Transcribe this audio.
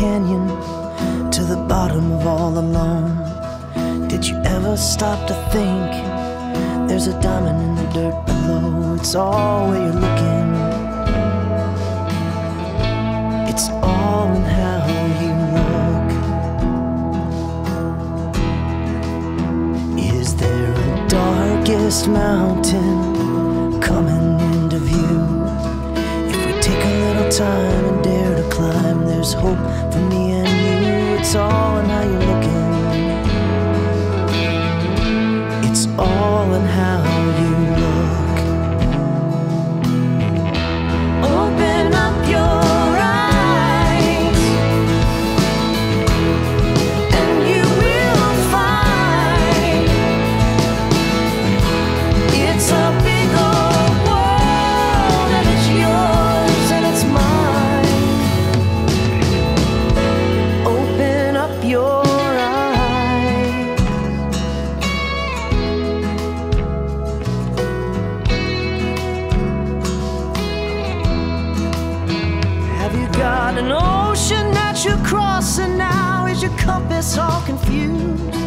canyon to the bottom of all alone. Did you ever stop to think there's a diamond in the dirt below? It's all where you're looking. It's all in how you look. Is there a darkest mountain coming into view? If we take a little time and dare to climb, there's hope for me and you. It's all in how you're looking. It's all in how you look. Open up your eyes and you will find it's a big old world, and it's yours and it's mine. Open up your eyes. Have you got an ocean that you're crossing now? Is your compass all confused?